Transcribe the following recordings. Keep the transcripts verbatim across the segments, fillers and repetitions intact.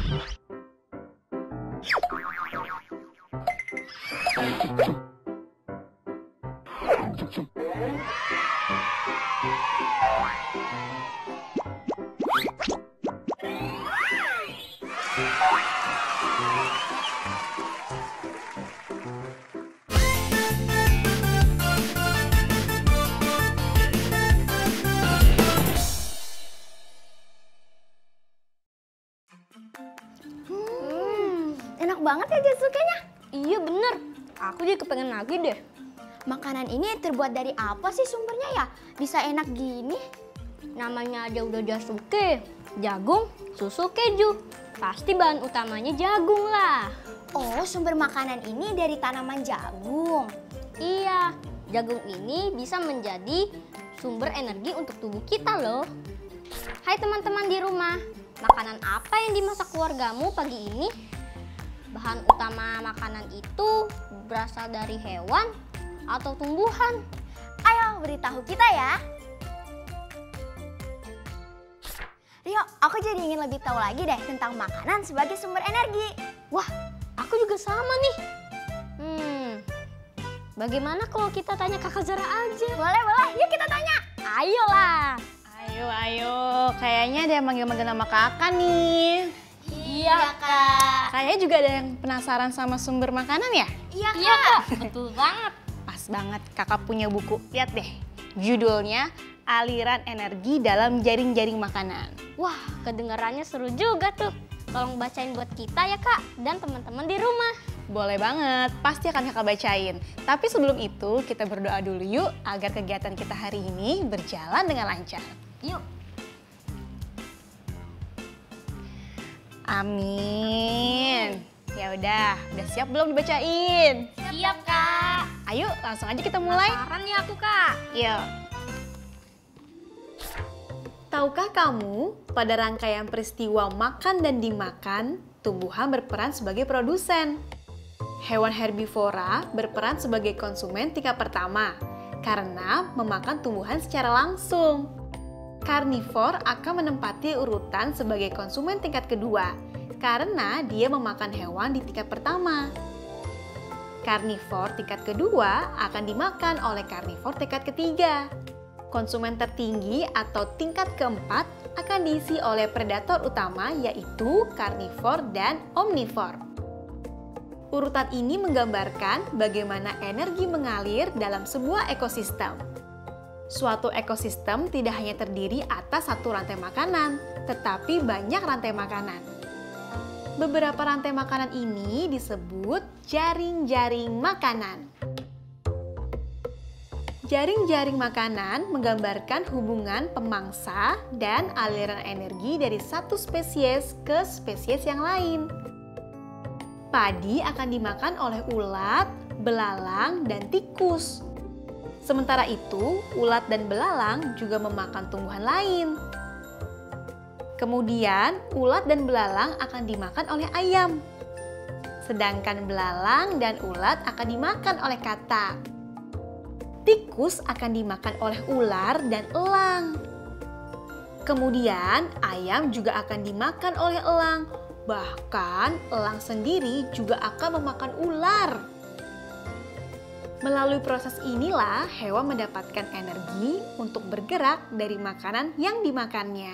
Enak banget ya Jetsukenya. Iya bener, aku jadi kepengen lagi deh. Makanan ini terbuat dari apa sih sumbernya ya? Bisa enak gini? Namanya aja udah Jasuke, jagung, susu, keju. Pasti bahan utamanya jagung lah. Oh, sumber makanan ini dari tanaman jagung. Iya, jagung ini bisa menjadi sumber energi untuk tubuh kita loh. Hai teman-teman di rumah, makanan apa yang dimasak keluargamu pagi ini? Bahan utama makanan itu berasal dari hewan atau tumbuhan? Ayo beritahu kita ya. Rio, aku jadi ingin lebih tahu lagi deh tentang makanan sebagai sumber energi. Wah, aku juga sama nih. Hmm, bagaimana kalau kita tanya Kakak Zara aja? Boleh, boleh. Yuk kita tanya. Ayolah. Ayo, ayo. Kayaknya ada yang manggil-manggil nama kakak nih. Iya, Kak. Kayaknya juga ada yang penasaran sama sumber makanan ya? Iya, Kak. Iya Kak, betul banget. Pas banget kakak punya buku. Lihat deh, judulnya Aliran Energi dalam Jaring-Jaring Makanan. Wah, kedengarannya seru juga tuh. Tolong bacain buat kita ya Kak dan teman-teman di rumah. Boleh banget, pasti akan kakak bacain. Tapi sebelum itu kita berdoa dulu yuk agar kegiatan kita hari ini berjalan dengan lancar. Yuk. Amin. Ya udah, udah siap belum dibacain? Siap Kak. Ayo langsung aja kita mulai. Penasaran nih aku Kak. Yuk. Tahukah kamu, pada rangkaian peristiwa makan dan dimakan, tumbuhan berperan sebagai produsen. Hewan herbivora berperan sebagai konsumen tingkat pertama, karena memakan tumbuhan secara langsung. Karnivor akan menempati urutan sebagai konsumen tingkat kedua, karena dia memakan hewan di tingkat pertama. Karnivor tingkat kedua akan dimakan oleh karnivor tingkat ketiga. Konsumen tertinggi atau tingkat keempat akan diisi oleh predator utama yaitu karnivor dan omnivor. Urutan ini menggambarkan bagaimana energi mengalir dalam sebuah ekosistem. Suatu ekosistem tidak hanya terdiri atas satu rantai makanan, tetapi banyak rantai makanan. Beberapa rantai makanan ini disebut jaring-jaring makanan. Jaring-jaring makanan menggambarkan hubungan pemangsa dan aliran energi dari satu spesies ke spesies yang lain. Padi akan dimakan oleh ulat, belalang, dan tikus. Sementara itu, ulat dan belalang juga memakan tumbuhan lain. Kemudian, ulat dan belalang akan dimakan oleh ayam. Sedangkan belalang dan ulat akan dimakan oleh katak. Tikus akan dimakan oleh ular dan elang. Kemudian, ayam juga akan dimakan oleh elang. Bahkan, elang sendiri juga akan memakan ular. Melalui proses inilah hewan mendapatkan energi untuk bergerak dari makanan yang dimakannya.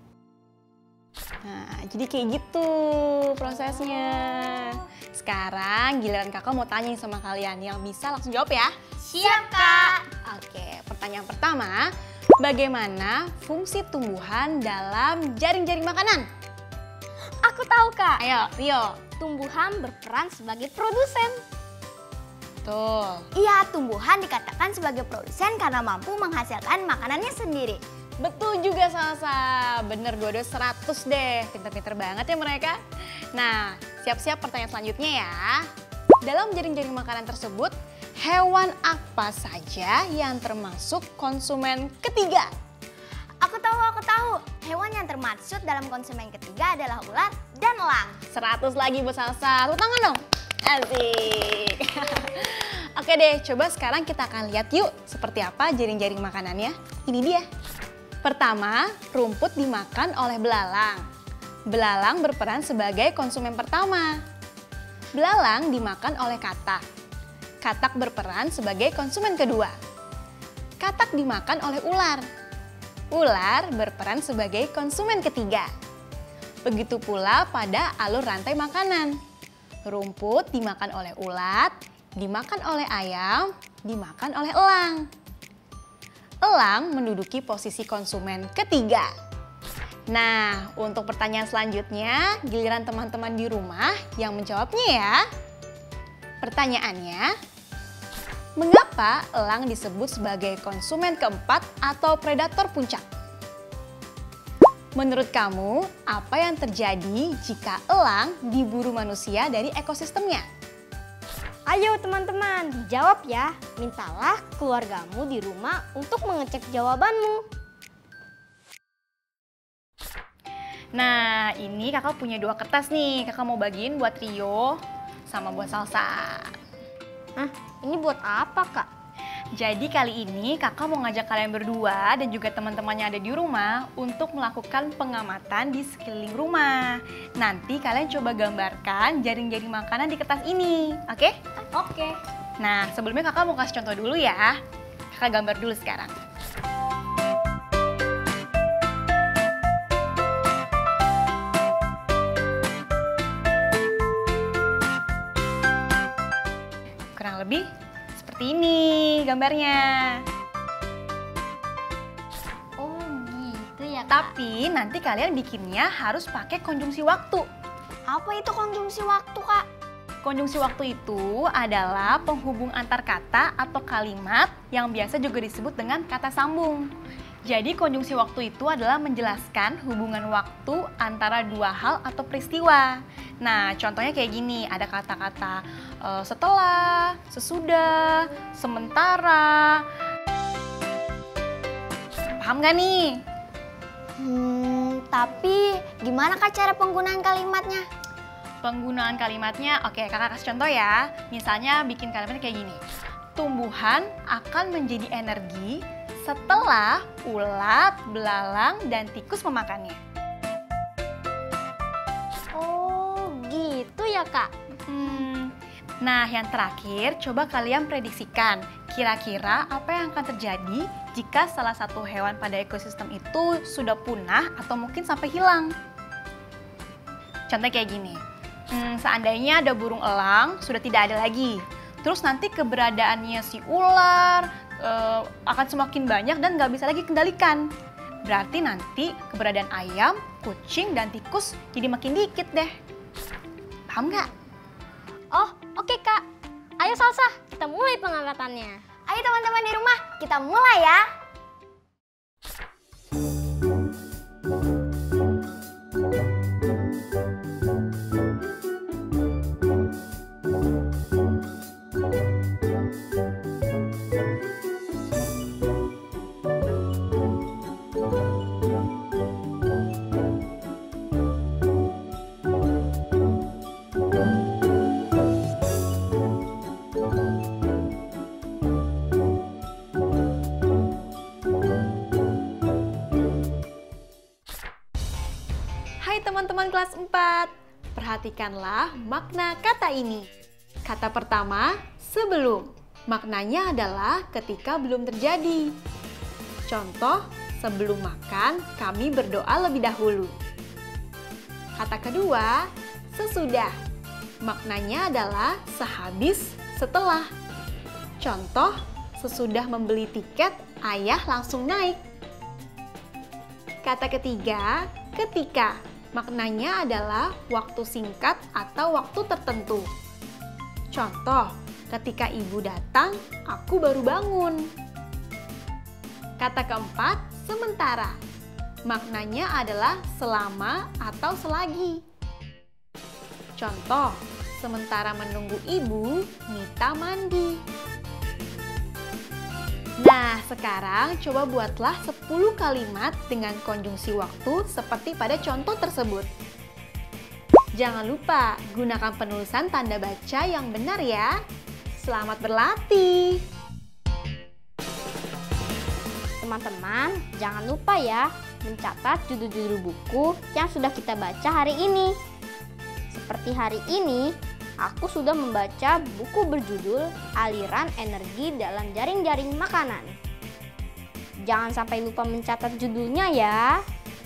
Nah, jadi kayak gitu prosesnya. Sekarang giliran kakak mau tanya sama kalian, yang bisa langsung jawab ya. Siap, Kak. Oke, pertanyaan pertama, bagaimana fungsi tumbuhan dalam jaring-jaring makanan? Aku tahu Kak. Ayo, Rio. Tumbuhan berperan sebagai produsen. Tuh. Iya, tumbuhan dikatakan sebagai produsen karena mampu menghasilkan makanannya sendiri. Betul juga Salsa, bener dua-dua seratus deh, pinter-pinter banget ya mereka. Nah, siap-siap pertanyaan selanjutnya ya. Dalam jaring-jaring makanan tersebut, hewan apa saja yang termasuk konsumen ketiga? Aku tahu, aku tahu. Hewan yang termaksud dalam konsumen ketiga adalah ular dan elang. seratus lagi buat Salsa, tepuk tangan dong. Asik. Oke deh, coba sekarang kita akan lihat yuk seperti apa jaring-jaring makanannya. Ini dia. Pertama, rumput dimakan oleh belalang. Belalang berperan sebagai konsumen pertama. Belalang dimakan oleh katak. Katak berperan sebagai konsumen kedua. Katak dimakan oleh ular. Ular berperan sebagai konsumen ketiga. Begitu pula pada alur rantai makanan. Rumput dimakan oleh ulat, dimakan oleh ayam, dimakan oleh elang. Elang menduduki posisi konsumen ketiga. Nah, untuk pertanyaan selanjutnya, giliran teman-teman di rumah yang menjawabnya ya. Pertanyaannya, mengapa elang disebut sebagai konsumen keempat atau predator puncak? Menurut kamu, apa yang terjadi jika elang diburu manusia dari ekosistemnya? Ayo teman-teman, dijawab ya. Mintalah keluargamu di rumah untuk mengecek jawabanmu. Nah, ini kakak punya dua kertas nih. Kakak mau bagiin buat Rio sama buat Salsa. Hah? Ini buat apa, Kak? Jadi kali ini kakak mau ngajak kalian berdua dan juga teman-temannya ada di rumah untuk melakukan pengamatan di sekeliling rumah. Nanti kalian coba gambarkan jaring-jaring makanan di kertas ini, oke? Oke. Nah, sebelumnya kakak mau kasih contoh dulu ya. Kakak gambar dulu sekarang. Kurang lebih seperti ini gambarnya. Oh gitu ya, Kak. Tapi nanti kalian bikinnya harus pakai konjungsi waktu. Apa itu konjungsi waktu, Kak? Konjungsi waktu itu adalah penghubung antar kata atau kalimat yang biasa juga disebut dengan kata sambung. Jadi konjungsi waktu itu adalah menjelaskan hubungan waktu antara dua hal atau peristiwa. Nah, contohnya kayak gini, ada kata-kata e, setelah, sesudah, sementara. Paham gak nih? Hmm, tapi gimana Kak cara penggunaan kalimatnya? Penggunaan kalimatnya, oke kakak kasih contoh ya. Misalnya bikin kalimatnya kayak gini. Tumbuhan akan menjadi energi setelah ulat, belalang, dan tikus memakannya. Oh gitu ya, Kak. Hmm. Nah, yang terakhir, coba kalian prediksikan kira-kira apa yang akan terjadi jika salah satu hewan pada ekosistem itu sudah punah atau mungkin sampai hilang. Contohnya kayak gini, hmm, seandainya ada burung elang sudah tidak ada lagi, terus nanti keberadaannya si ular uh, akan semakin banyak dan nggak bisa lagi kendalikan. Berarti nanti keberadaan ayam, kucing, dan tikus jadi makin dikit deh. Paham nggak? Oh, oke Kak. Ayo Salsa, kita mulai pengamatannya. Ayo teman-teman di rumah, kita mulai ya. Hai teman-teman kelas empat, perhatikanlah makna kata ini. Kata pertama, sebelum. Maknanya adalah ketika belum terjadi. Contoh, sebelum makan kami berdoa lebih dahulu. Kata kedua, sesudah. Maknanya adalah sehabis, setelah. Contoh, sesudah membeli tiket, ayah langsung naik. Kata ketiga, ketika. Maknanya adalah waktu singkat atau waktu tertentu. Contoh, ketika ibu datang, aku baru bangun. Kata keempat, sementara. Maknanya adalah selama atau selagi. Contoh, sementara menunggu ibu, Mita mandi. Nah, sekarang coba buatlah sepuluh kalimat dengan konjungsi waktu seperti pada contoh tersebut. Jangan lupa gunakan penulisan tanda baca yang benar ya. Selamat berlatih! Teman-teman, jangan lupa ya, mencatat judul-judul buku yang sudah kita baca hari ini. Seperti hari ini, aku sudah membaca buku berjudul Aliran Energi dalam Jaring-Jaring Makanan. Jangan sampai lupa mencatat judulnya ya.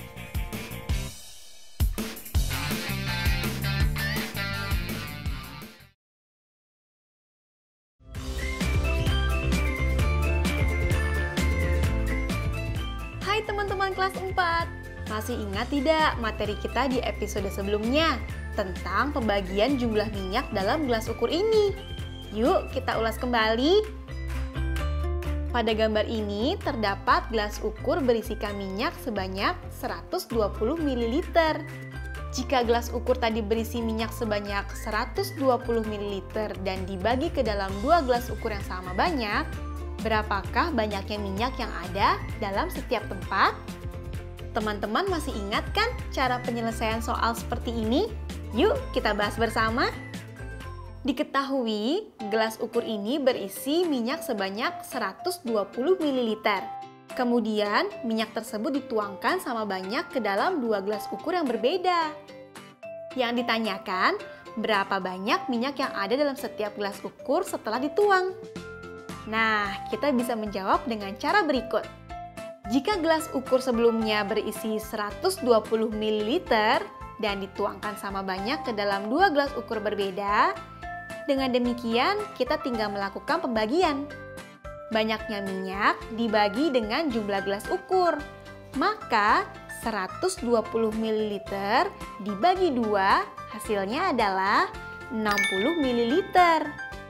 Hai teman-teman kelas empat, masih ingat tidak materi kita di episode sebelumnya tentang pembagian jumlah minyak dalam gelas ukur ini? Yuk kita ulas kembali. Pada gambar ini terdapat gelas ukur berisikan minyak sebanyak seratus dua puluh mililiter. Jika gelas ukur tadi berisi minyak sebanyak seratus dua puluh mililiter dan dibagi ke dalam dua gelas ukur yang sama banyak, berapakah banyaknya minyak yang ada dalam setiap tempat? Teman-teman masih ingat kan cara penyelesaian soal seperti ini? Yuk kita bahas bersama. Diketahui gelas ukur ini berisi minyak sebanyak seratus dua puluh mililiter. Kemudian minyak tersebut dituangkan sama banyak ke dalam dua gelas ukur yang berbeda. Yang ditanyakan, berapa banyak minyak yang ada dalam setiap gelas ukur setelah dituang? Nah, kita bisa menjawab dengan cara berikut. Jika gelas ukur sebelumnya berisi seratus dua puluh mililiter dan dituangkan sama banyak ke dalam dua gelas ukur berbeda, dengan demikian kita tinggal melakukan pembagian. Banyaknya minyak dibagi dengan jumlah gelas ukur, maka seratus dua puluh mililiter dibagi dua, hasilnya adalah enam puluh mililiter.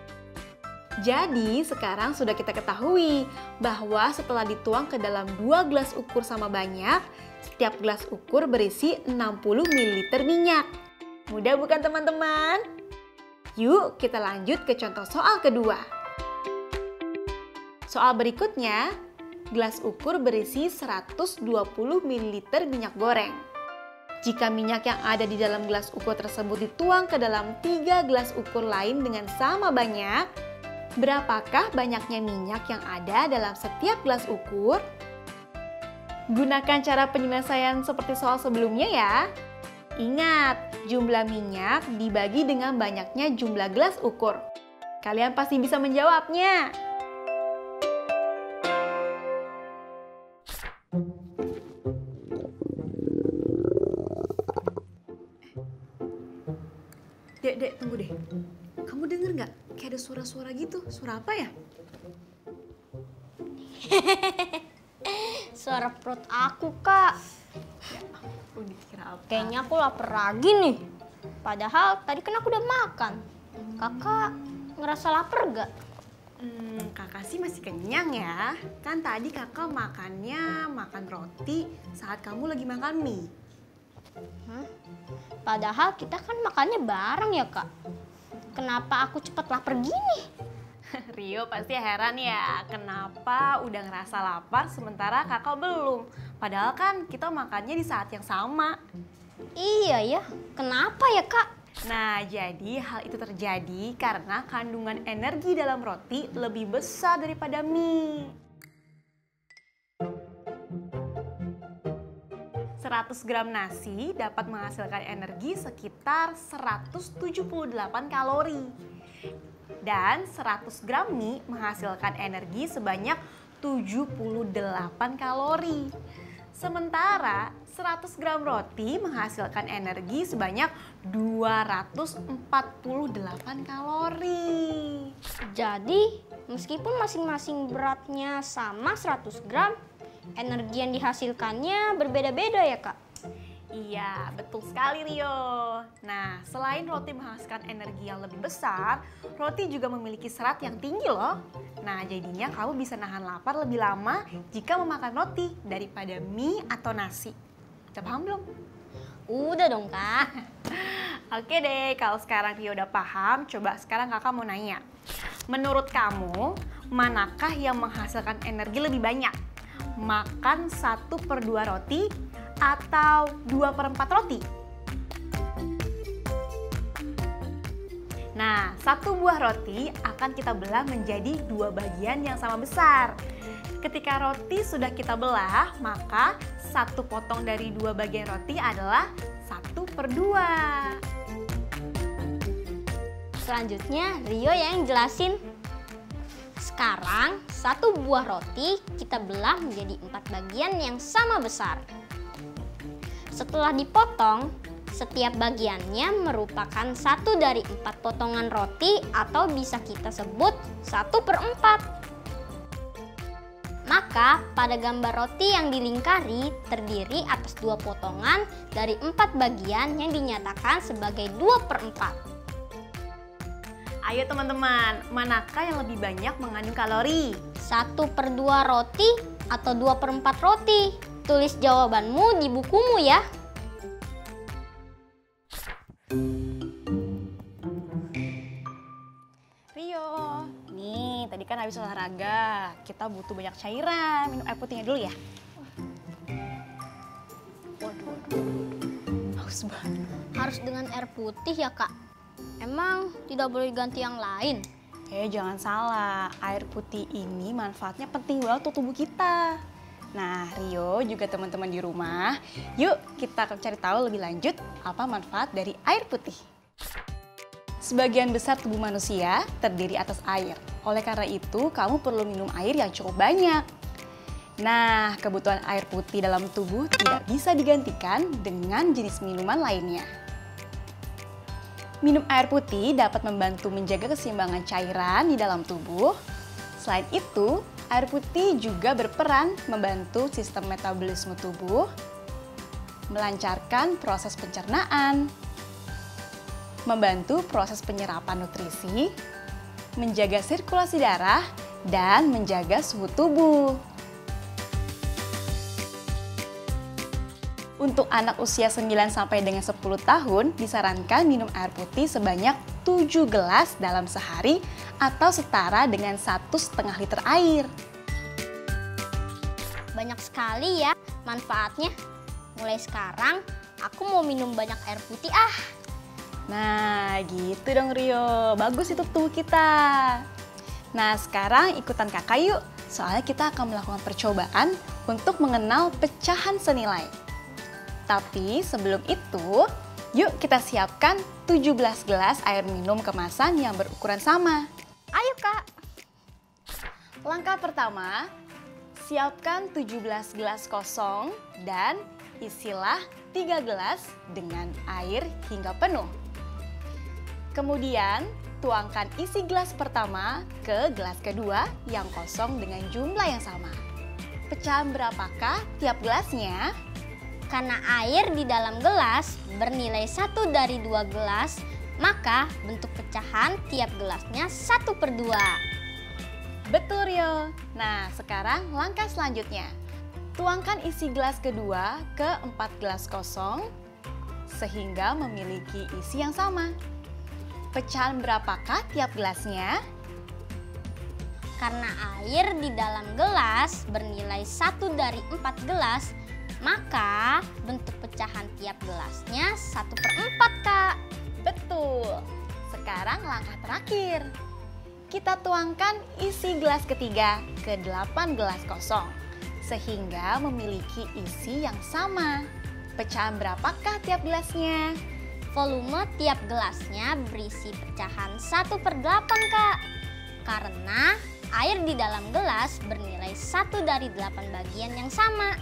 Jadi sekarang sudah kita ketahui bahwa setelah dituang ke dalam dua gelas ukur sama banyak, setiap gelas ukur berisi enam puluh mililiter minyak. Mudah bukan teman-teman? Yuk kita lanjut ke contoh soal kedua. Soal berikutnya, gelas ukur berisi seratus dua puluh mililiter minyak goreng. Jika minyak yang ada di dalam gelas ukur tersebut dituang ke dalam tiga gelas ukur lain dengan sama banyak, berapakah banyaknya minyak yang ada dalam setiap gelas ukur? Gunakan cara penyelesaian seperti soal sebelumnya ya. Ingat, jumlah minyak dibagi dengan banyaknya jumlah gelas ukur. Kalian pasti bisa menjawabnya. Dek, dek, tunggu deh. Kamu denger nggak? Kayak ada suara-suara gitu. Suara apa ya? Suara perut aku, Kak. Ya ampun, dikira apa? Kayaknya aku lapar lagi nih. Padahal tadi kan aku udah makan. Kakak ngerasa lapar gak? Hmm, kakak sih masih kenyang ya. Kan tadi kakak makannya makan roti saat kamu lagi makan mie. Hah? Padahal kita kan makannya bareng ya, Kak. Kenapa aku cepat lapar gini? Rio pasti heran ya, kenapa udah ngerasa lapar sementara kakak belum. Padahal kan kita makannya di saat yang sama. Iya ya, kenapa ya Kak? Nah, jadi hal itu terjadi karena kandungan energi dalam roti lebih besar daripada mie. seratus gram nasi dapat menghasilkan energi sekitar seratus tujuh puluh delapan kalori. Dan seratus gram mie menghasilkan energi sebanyak tujuh puluh delapan kalori. Sementara seratus gram roti menghasilkan energi sebanyak dua ratus empat puluh delapan kalori. Jadi, meskipun masing-masing beratnya sama seratus gram, energi yang dihasilkannya berbeda-beda ya Kak? Iya, betul sekali Rio. Nah, selain roti menghasilkan energi yang lebih besar, roti juga memiliki serat yang tinggi loh. Nah, jadinya kamu bisa nahan lapar lebih lama jika memakan roti daripada mie atau nasi. Udah paham belum? Udah dong Kak. Oke deh, kalau sekarang Rio udah paham, coba sekarang kakak mau nanya. Menurut kamu, manakah yang menghasilkan energi lebih banyak? Makan satu per dua roti atau dua per empat roti? Nah, satu buah roti akan kita belah menjadi dua bagian yang sama besar. Ketika roti sudah kita belah, maka satu potong dari dua bagian roti adalah satu per dua. Selanjutnya Rio yang jelasin. Sekarang satu buah roti kita belah menjadi empat bagian yang sama besar. Setelah dipotong, setiap bagiannya merupakan satu dari empat potongan roti atau bisa kita sebut satu per empat. Maka pada gambar roti yang dilingkari terdiri atas dua potongan dari empat bagian yang dinyatakan sebagai dua per empat. Ayo teman-teman, manakah yang lebih banyak mengandung kalori? satu per dua roti atau dua per empat roti? Tulis jawabanmu di bukumu ya. Rio, nih tadi kan habis olahraga, kita butuh banyak cairan, minum air putihnya dulu ya. Waduh, waduh, haus banget. Harus dengan air putih ya kak? Emang tidak boleh ganti yang lain? Eh jangan salah, air putih ini manfaatnya penting banget untuk tubuh kita. Nah Rio juga teman-teman di rumah, yuk kita cari tahu lebih lanjut apa manfaat dari air putih. Sebagian besar tubuh manusia terdiri atas air. Oleh karena itu, kamu perlu minum air yang cukup banyak. Nah, kebutuhan air putih dalam tubuh tidak bisa digantikan dengan jenis minuman lainnya. Minum air putih dapat membantu menjaga keseimbangan cairan di dalam tubuh. Selain itu, air putih juga berperan membantu sistem metabolisme tubuh, melancarkan proses pencernaan, membantu proses penyerapan nutrisi, menjaga sirkulasi darah, dan menjaga suhu tubuh. Untuk anak usia sembilan sampai dengan sepuluh tahun, disarankan minum air putih sebanyak tujuh gelas dalam sehari atau setara dengan satu setengah liter air. Banyak sekali ya manfaatnya. Mulai sekarang, aku mau minum banyak air putih ah. Nah, gitu dong Rio. Bagus itu tubuh kita. Nah, sekarang ikutan kakak yuk. Soalnya kita akan melakukan percobaan untuk mengenal pecahan senilai. Tapi sebelum itu, yuk kita siapkan tujuh belas gelas air minum kemasan yang berukuran sama. Ayo kak. Langkah pertama, siapkan tujuh belas gelas kosong dan isilah tiga gelas dengan air hingga penuh. Kemudian, tuangkan isi gelas pertama ke gelas kedua yang kosong dengan jumlah yang sama. Pecahan berapakah tiap gelasnya? Karena air di dalam gelas bernilai satu dari dua gelas, maka bentuk pecahan tiap gelasnya satu per dua. Betul Rio. Nah, sekarang langkah selanjutnya. Tuangkan isi gelas kedua ke empat gelas kosong sehingga memiliki isi yang sama. Pecahan berapakah tiap gelasnya? Karena air di dalam gelas bernilai satu dari empat gelas, maka bentuk pecahan tiap gelasnya satu per empat kak. Betul. Sekarang langkah terakhir. Kita tuangkan isi gelas ketiga ke delapan gelas kosong sehingga memiliki isi yang sama. Pecahan berapakah tiap gelasnya? Volume tiap gelasnya berisi pecahan satu per delapan kak. Karena air di dalam gelas bernilai satu dari delapan bagian yang sama.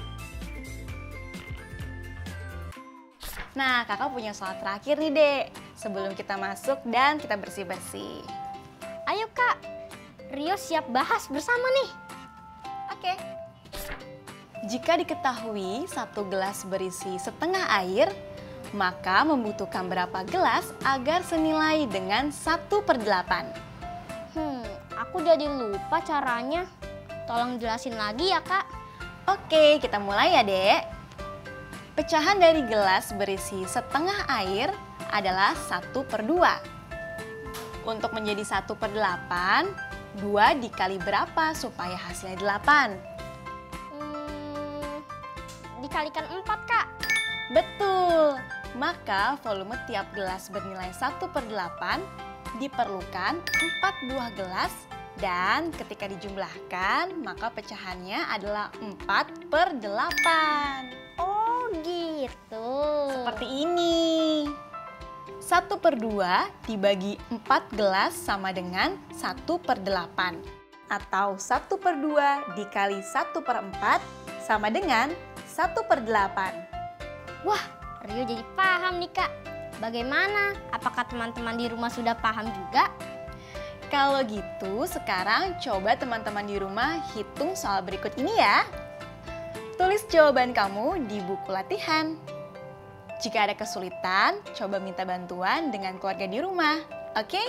Nah, kakak punya soal terakhir nih dek, sebelum kita masuk dan kita bersih-bersih. Ayo kak, Rio siap bahas bersama nih. Oke. Jika diketahui satu gelas berisi setengah air, maka membutuhkan berapa gelas agar senilai dengan satu per delapan? Hmm, aku jadi lupa caranya. Tolong jelasin lagi ya kak. Oke, kita mulai ya dek. Pecahan dari gelas berisi setengah air adalah satu per dua. Untuk menjadi satu per delapan, dua dikali berapa supaya hasilnya delapan? Hmm, dikalikan empat kak. Betul, maka volume tiap gelas bernilai satu per delapan diperlukan empat buah gelas dan ketika dijumlahkan maka pecahannya adalah empat per delapan. Oh gitu. Seperti ini. satu per dua dibagi empat gelas sama dengan satu per delapan. Atau satu per dua dikali satu per empat sama dengan satu per delapan. Wah, Rio jadi paham nih Kak. Bagaimana? Apakah teman-teman di rumah sudah paham juga? Kalau gitu, sekarang coba teman-teman di rumah hitung soal berikut ini ya. Tulis jawaban kamu di buku latihan. Jika ada kesulitan, coba minta bantuan dengan keluarga di rumah, oke?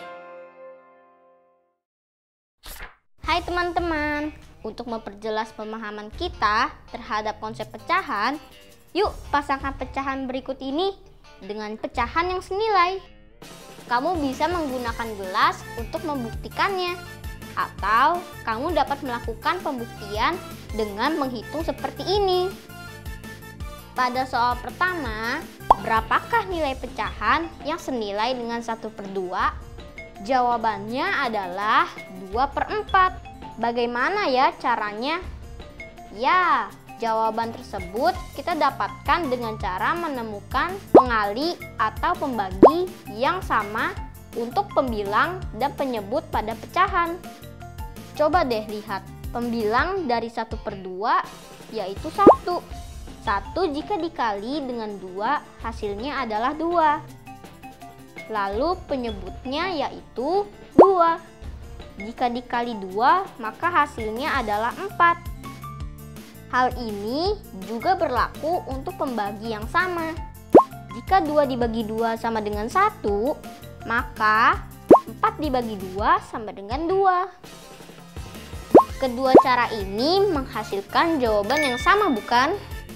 Hai teman-teman, untuk memperjelas pemahaman kita terhadap konsep pecahan, yuk pasangkan pecahan berikut ini dengan pecahan yang senilai. Kamu bisa menggunakan gelas untuk membuktikannya, atau kamu dapat melakukan pembuktian dengan menghitung seperti ini. Pada soal pertama, berapakah nilai pecahan yang senilai dengan satu per dua? Jawabannya adalah dua per empat. Bagaimana ya caranya? Ya, jawaban tersebut kita dapatkan dengan cara menemukan pengali atau pembagi yang sama untuk pembilang dan penyebut pada pecahan. Coba deh lihat, pembilang dari satu per dua yaitu satu. satu jika dikali dengan dua hasilnya adalah dua. Lalu penyebutnya yaitu dua. Jika dikali dua maka hasilnya adalah empat. Hal ini juga berlaku untuk pembagi yang sama. Jika dua dibagi dua sama dengan satu, maka empat dibagi dua sama dengan dua. Kedua cara ini menghasilkan jawaban yang sama, bukan?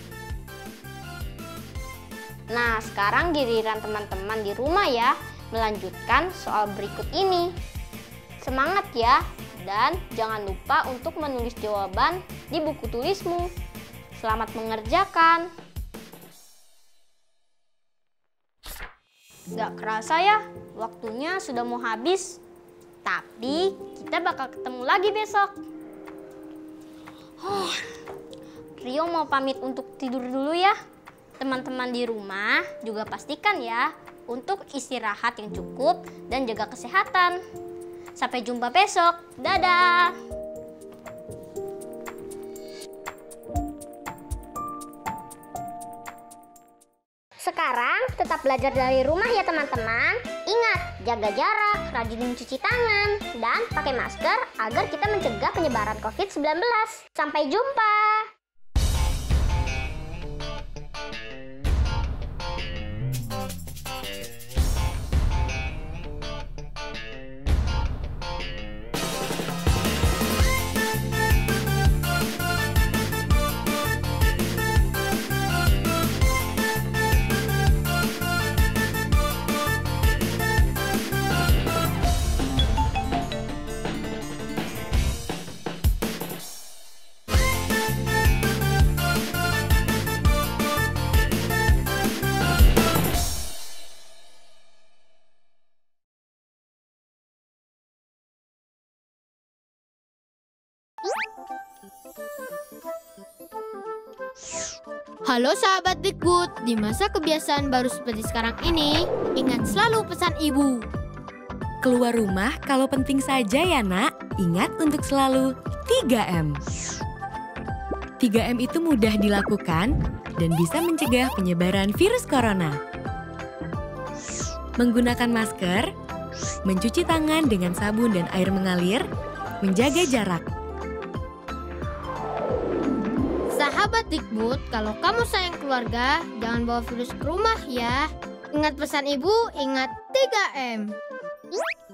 Nah, sekarang giliran teman-teman di rumah ya, melanjutkan soal berikut ini. Semangat ya! Dan jangan lupa untuk menulis jawaban di buku tulismu. Selamat mengerjakan. Gak kerasa ya, waktunya sudah mau habis. Tapi kita bakal ketemu lagi besok. Huh, Rio mau pamit untuk tidur dulu ya. Teman-teman di rumah juga pastikan ya untuk istirahat yang cukup dan jaga kesehatan. Sampai jumpa besok. Dadah! Sekarang tetap belajar dari rumah ya teman-teman. Ingat, jaga jarak, rajin mencuci tangan, dan pakai masker agar kita mencegah penyebaran covid sembilan belas. Sampai jumpa! Halo sahabat Dikbud, di masa kebiasaan baru seperti sekarang ini, ingat selalu pesan ibu. Keluar rumah kalau penting saja ya nak, ingat untuk selalu tiga M. tiga M itu mudah dilakukan dan bisa mencegah penyebaran virus corona. Menggunakan masker, mencuci tangan dengan sabun dan air mengalir, menjaga jarak. Sahabat Dikbud, kalau kamu sayang keluarga, jangan bawa virus ke rumah ya. Ingat pesan ibu, ingat tiga M.